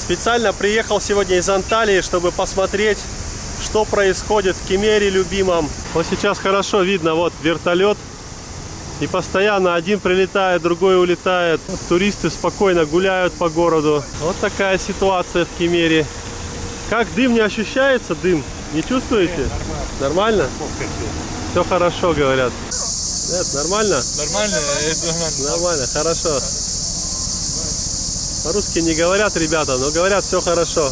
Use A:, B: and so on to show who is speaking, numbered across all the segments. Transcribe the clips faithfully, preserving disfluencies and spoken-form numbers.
A: Специально приехал сегодня из Анталии, чтобы посмотреть, что происходит в Кемере любимом. Вот сейчас хорошо видно, вот вертолет. И постоянно один прилетает, другой улетает. Вот туристы спокойно гуляют по городу. Вот такая ситуация в Кемере. Как дым не ощущается? Дым не чувствуете? Нет, нормально. Нормально? Все хорошо, говорят. Нет, нормально? Нормально, это нормально. Нормально, хорошо. По-русски не говорят ребята, но говорят, все хорошо.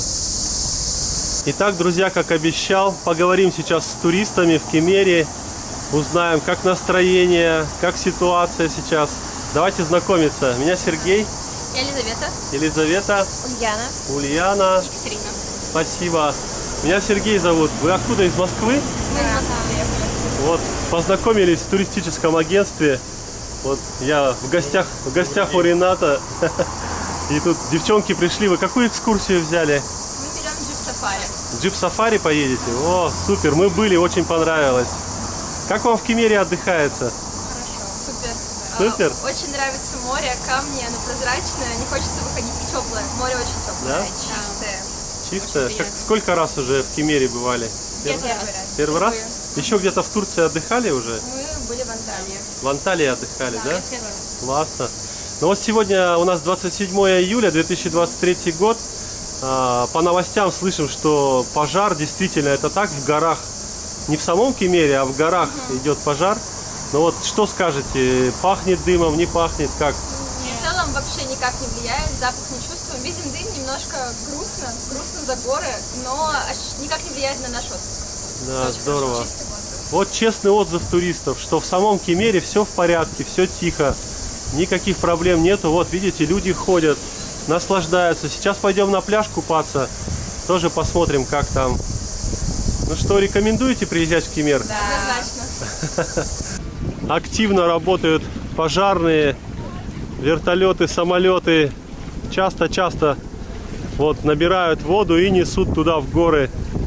A: Итак, друзья, как обещал, поговорим сейчас с туристами в Кемере. Узнаем, как настроение, как ситуация сейчас. Давайте знакомиться. Меня Сергей.
B: Елизавета.
A: Елизавета.
B: Ульяна.
A: Ульяна.
B: Екатерина.
A: Спасибо. Меня Сергей зовут. Вы откуда, из Москвы?
B: Мы из Москвы приехали.
A: Вот, познакомились в туристическом агентстве. Вот я в гостях, в гостях у Рената. И тут девчонки пришли. Вы какую экскурсию взяли?
B: Мы берем джип-сафари.
A: Джип-сафари поедете? О, супер, мы были, очень понравилось. Как вам в Кемере отдыхается?
B: Хорошо. Супер.
A: Супер?
B: А, очень нравится море, камни, оно прозрачное, не хочется выходить в теплое. Море очень теплое,
A: да?
B: чистое.
A: Чистое? Как, сколько раз уже в Кемере бывали?
B: Первый, Первый раз.
A: Первый раз? Еще где-то в Турции отдыхали уже?
B: Мы были в Анталии.
A: В Анталии отдыхали, да?
B: Да, первый раз.
A: Классно. Ну вот сегодня у нас двадцать седьмое июля две тысячи двадцать третий год. По новостям слышим, что пожар, действительно это так, в горах. Не в самом Кемере, а в горах угу. идет пожар. Ну вот что скажете? Пахнет дымом, не пахнет? Как?
B: В целом вообще никак не влияет, запах не чувствуем. Видим дым, немножко грустно, грустно за горы, но никак не влияет на наш отдых.
A: Да,
B: очень
A: здорово.
B: Хорошо, чистый отзыв.
A: Вот честный отзыв туристов, что в самом Кемере все в порядке, все тихо, никаких проблем нету. Вот видите, люди ходят, наслаждаются. Сейчас пойдем на пляж купаться, тоже посмотрим, как там. Ну что, рекомендуете приезжать в Кемер?
B: Да, однозначно.
A: Активно работают пожарные, вертолеты, самолеты. Часто-часто вот набирают воду и несут туда в горы.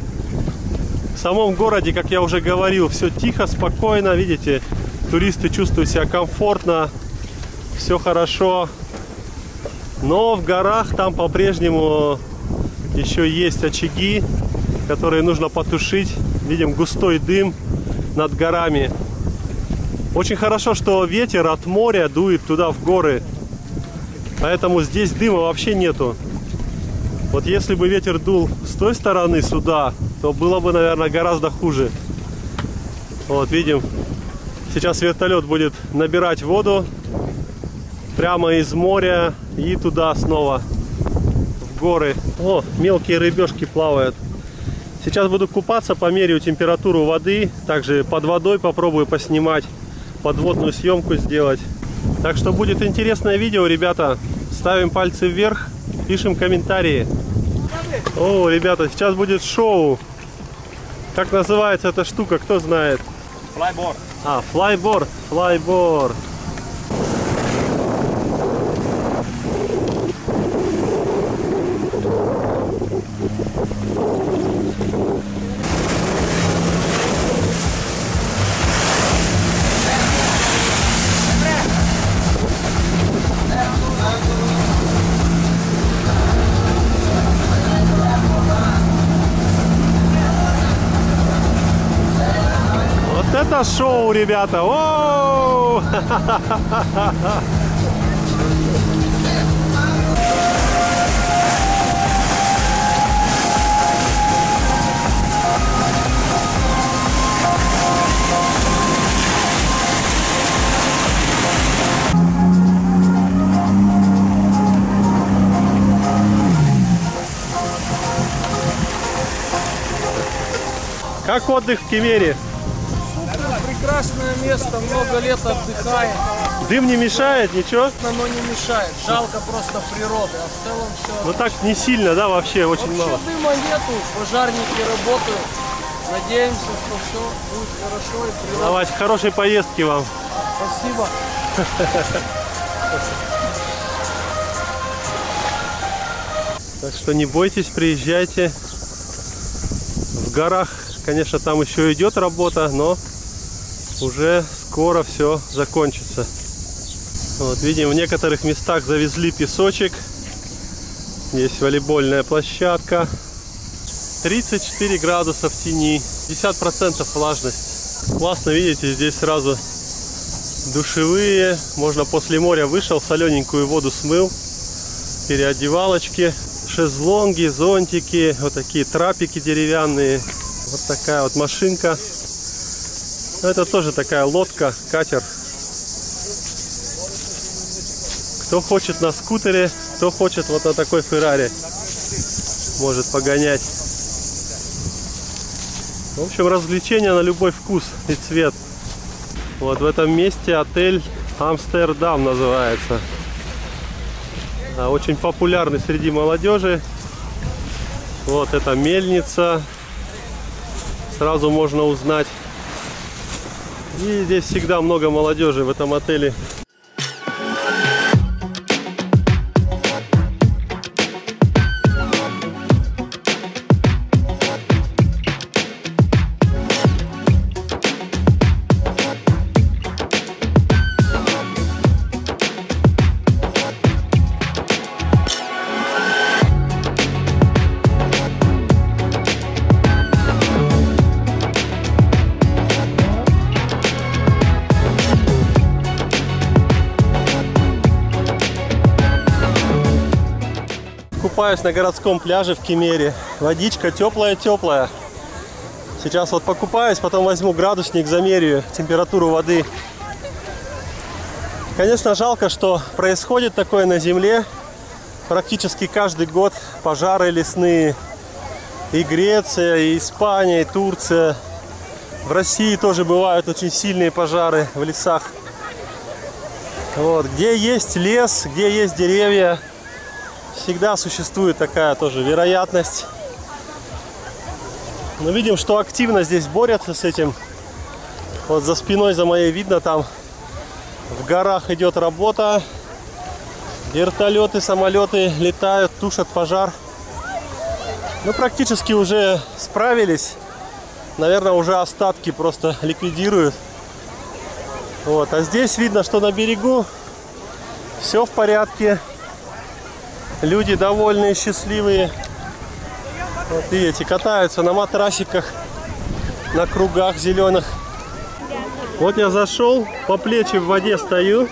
A: В самом городе, как я уже говорил, все тихо, спокойно. Видите, туристы чувствуют себя комфортно, все хорошо. Но в горах там по-прежнему еще есть очаги, которые нужно потушить. Видим густой дым над горами. Очень хорошо, что ветер от моря дует туда в горы. Поэтому здесь дыма вообще нету. Вот если бы ветер дул с той стороны сюда, то было бы, наверное, гораздо хуже. Вот видим, сейчас вертолет будет набирать воду прямо из моря и туда снова в горы. О, мелкие рыбешки плавают. Сейчас буду купаться, померяю температуру воды. Также под водой попробую поснимать, подводную съемку сделать. Так что будет интересное видео, ребята. Ставим пальцы вверх, пишем комментарии. О, ребята, сейчас будет шоу. Как называется эта штука, кто знает?
C: Флайборд.
A: А, флайборд, флайборд. Это шоу, ребята! О-о-о! Как отдых в Кемере?
D: Прекрасное место, много лет отдыхаем.
A: Дым не мешает, ничего?
D: Оно не мешает, жалко просто природы, а в целом все.
A: Ну так не сильно, да, вообще очень
D: вообще
A: мало.
D: Дыма нету, пожарники работают. Надеемся, что все будет хорошо и природа.
A: Давайте, хорошей поездки вам.
D: Спасибо.
A: Так что не бойтесь, приезжайте. В горах, конечно, там еще идет работа, но уже скоро все закончится. Вот видим, в некоторых местах завезли песочек. Здесь волейбольная площадка. тридцать четыре градуса в тени. пятьдесят процентов влажность. Классно, видите, здесь сразу душевые. Можно после моря вышел, солененькую воду смыл. Переодевалочки, шезлонги, зонтики, вот такие трапики деревянные. Вот такая вот машинка. Это тоже такая лодка, катер. Кто хочет на скутере, кто хочет вот на такой Феррари, может погонять. В общем, развлечения на любой вкус и цвет. Вот в этом месте отель Амстердам называется. Очень популярный среди молодежи. Вот эта мельница. Сразу можно узнать. И здесь всегда много молодежи в этом отеле. Купаюсь на городском пляже в Кемере. Водичка теплая-теплая. Сейчас вот покупаюсь, потом возьму градусник, замерю температуру воды. Конечно, жалко, что происходит такое на земле. Практически каждый год пожары лесные. И Греция, и Испания, и Турция. В России тоже бывают очень сильные пожары в лесах. Вот. Где есть лес, где есть деревья, всегда существует такая тоже вероятность. Но видим, что активно здесь борются с этим. Вот за спиной за моей видно, там в горах идет работа. Вертолеты, самолеты летают, тушат пожар. Ну, практически уже справились. Наверное, уже остатки просто ликвидируют. Вот. А здесь видно, что на берегу все в порядке. Люди довольные, счастливые. Вот видите, катаются на матрасиках, на кругах зеленых. Вот я зашел, по плечи в воде стою.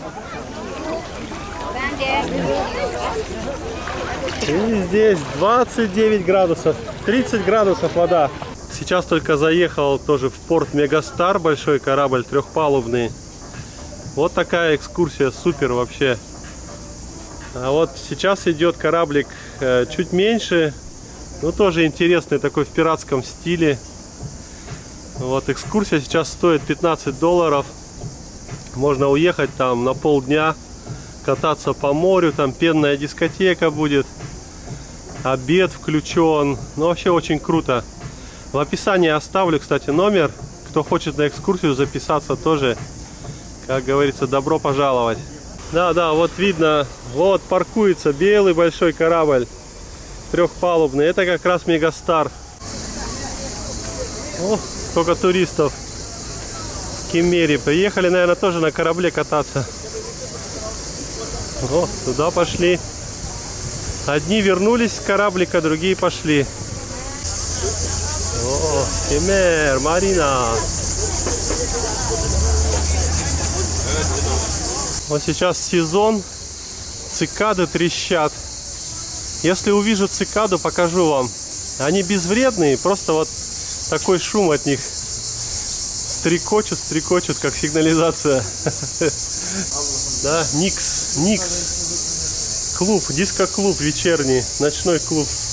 A: И здесь двадцать девять градусов, тридцать градусов вода. Сейчас только заехал тоже в порт Мегастар, большой корабль трехпалубный. Вот такая экскурсия, супер вообще. А вот сейчас идет кораблик э, чуть меньше, но тоже интересный, такой в пиратском стиле. Вот экскурсия сейчас стоит пятнадцать долларов. Можно уехать там на полдня, кататься по морю, там пенная дискотека будет, обед включен. Ну вообще очень круто. В описании оставлю, кстати, номер. Кто хочет на экскурсию записаться, тоже, как говорится, добро пожаловать. Да, да, вот видно, вот паркуется белый большой корабль трехпалубный. Это как раз Мегастар. О, сколько туристов в Кемере. Приехали, наверное, тоже на корабле кататься. О, туда пошли. Одни вернулись с кораблика, другие пошли. О, Кемер, Марина. Вот сейчас сезон, цикады трещат. Если увижу цикаду, покажу вам. Они безвредные, просто вот такой шум от них. Стрекочут, стрекочут, как сигнализация. Да, Никс, Никс. Клуб, диско-клуб вечерний, ночной клуб.